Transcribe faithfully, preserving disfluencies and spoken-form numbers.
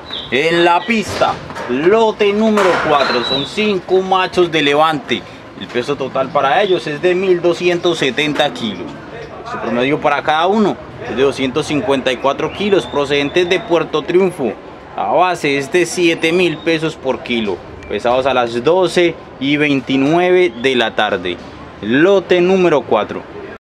En la pista, lote número cuatro, son cinco machos de levante. El peso total para ellos es de mil doscientos setenta kilos. Su promedio para cada uno es de doscientos cincuenta y cuatro kilos, procedentes de Puerto Triunfo. La base es de siete mil pesos por kilo, pesados a las doce y veintinueve de la tarde. Lote número cuatro.